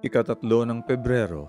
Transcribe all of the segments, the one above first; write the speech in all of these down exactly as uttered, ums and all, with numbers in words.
Ikatatlo ng Pebrero,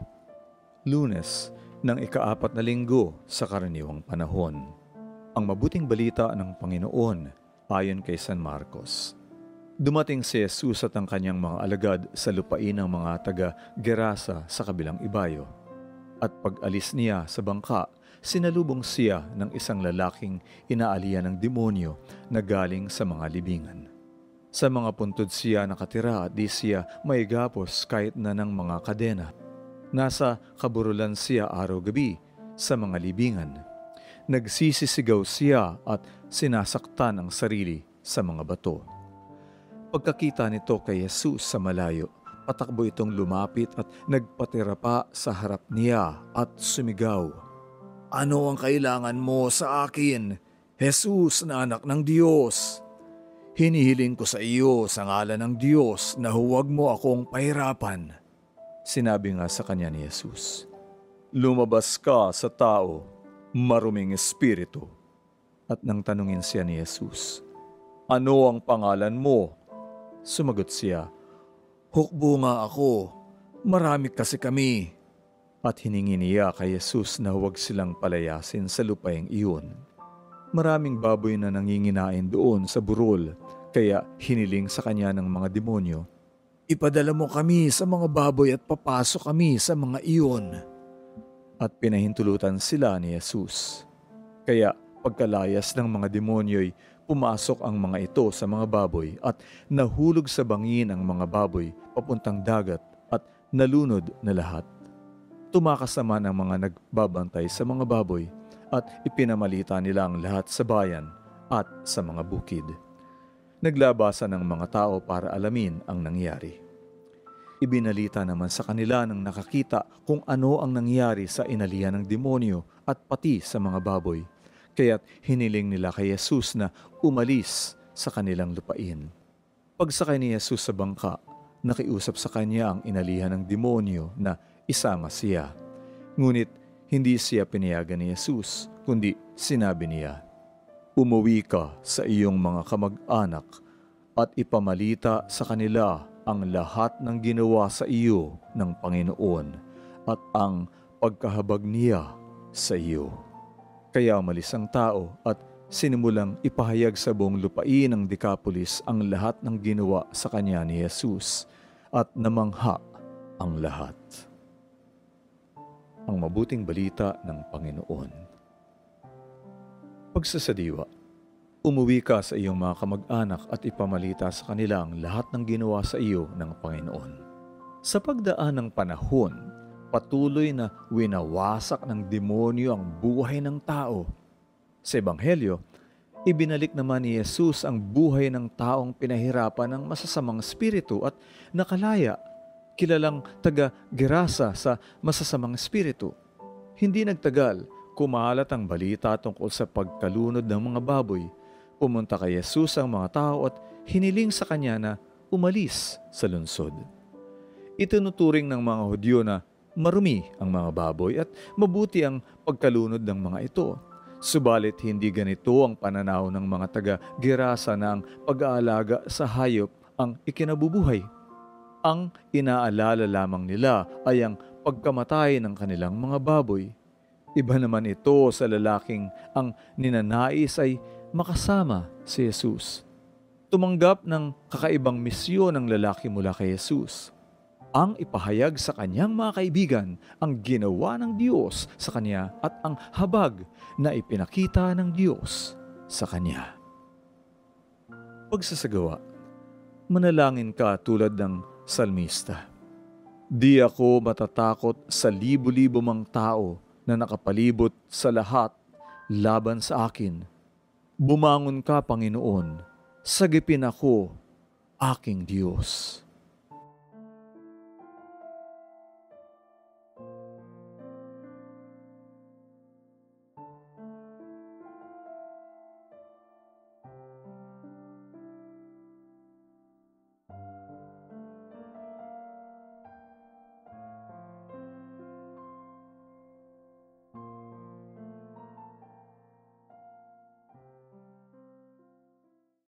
Lunes ng ikaapat na linggo sa karaniwang panahon. Ang mabuting balita ng Panginoon ayon kay San Marcos. Dumating si Jesus at ang kanyang mga alagad sa lupain ng mga taga-Gerasa sa kabilang ibayo. At pag-alis niya sa bangka, sinalubong siya ng isang lalaking inaalian ng demonyo na galing sa mga libingan. Sa mga puntod siya nakatira at di siya may gapos kahit na ng mga kadena. Nasa kaburulan siya araw-gabi sa mga libingan. Nagsisisigaw siya at sinasaktan ang sarili sa mga bato. Pagkakita nito kay Jesus sa malayo, patakbo itong lumapit at nagpatira pa sa harap niya at sumigaw, "Ano ang kailangan mo sa akin, Jesus na anak ng Diyos? Hinihiling ko sa iyo sa ngalan ng Diyos na huwag mo akong pahirapan." Sinabi nga sa kanya ni Jesus, "Lumabas ka sa tao, maruming espiritu." At nang tanungin siya ni Jesus, "Ano ang pangalan mo?" Sumagot siya, "Hukbo nga ako, marami kasi kami." At hiningi niya kay Jesus na huwag silang palayasin sa lupaing iyon. Maraming baboy na nanginginain doon sa burol, kaya hiniling sa kanya ng mga demonyo, "Ipadala mo kami sa mga baboy at papasok kami sa mga iyon." At pinahintulutan sila ni Jesus. Kaya pagkalayas ng mga demonyo'y pumasok ang mga ito sa mga baboy at nahulog sa bangin ang mga baboy papuntang dagat at nalunod na lahat. Tumakas naman ang mga nagbabantay sa mga baboy at ipinamalita nila ang lahat sa bayan at sa mga bukid. Naglabasan ng mga tao para alamin ang nangyari. Ibinalita naman sa kanila ng nakakita kung ano ang nangyari sa inalihan ng demonyo at pati sa mga baboy. Kaya't hiniling nila kay Jesus na umalis sa kanilang lupain. Pagsakay ni Jesus sa bangka, nakiusap sa kanya ang inalihan ng demonyo na isama siya. Ngunit hindi siya pinayagan ni Jesus, kundi sinabi niya, "Umuwi ka sa iyong mga kamag-anak at ipamalita sa kanila ang lahat ng ginawa sa iyo ng Panginoon at ang pagkahabag niya sa iyo." Kaya umalis ang tao at sinimulang ipahayag sa buong lupain ng Decapolis ang lahat ng ginawa sa kanya ni Jesus at namangha ang lahat. Ang mabuting balita ng Panginoon. Pagsasadiwa, umuwi ka sa iyong mga kamag-anak at ipamalita sa kanila ang lahat ng ginawa sa iyo ng Panginoon. Sa pagdaan ng panahon, patuloy na winawasak ng demonyo ang buhay ng tao. Sa Ebanghelyo, ibinalik naman ni Jesus ang buhay ng taong pinahirapan ng masasamang espiritu at nakalaya, kilalang taga-Gerasa sa masasamang espiritu. Hindi nagtagal, kumalat ang balita tungkol sa pagkalunod ng mga baboy. Pumunta kay Jesus ang mga tao at hiniling sa kanya na umalis sa lungsod. Itinuturing ng mga Hudyo na marumi ang mga baboy at mabuti ang pagkalunod ng mga ito. Subalit hindi ganito ang pananaw ng mga taga-Gerasa na ang pag-aalaga sa hayop ang ikinabubuhay. Ang inaalala lamang nila ay ang pagkamatay ng kanilang mga baboy. Iba naman ito sa lalaking ang ninanais ay makasama si Jesus. Tumanggap ng kakaibang misyon ng lalaki mula kay Jesus. Ang ipahayag sa kanyang mga kaibigan ang ginawa ng Diyos sa kanya at ang habag na ipinakita ng Diyos sa kanya. Pagsasagawa, manalangin ka tulad ng salmista. "Di ako matatakot sa libo-libo mang tao na nakapalibot sa lahat laban sa akin. Bumangon ka, Panginoon, sagipin ako, aking Diyos."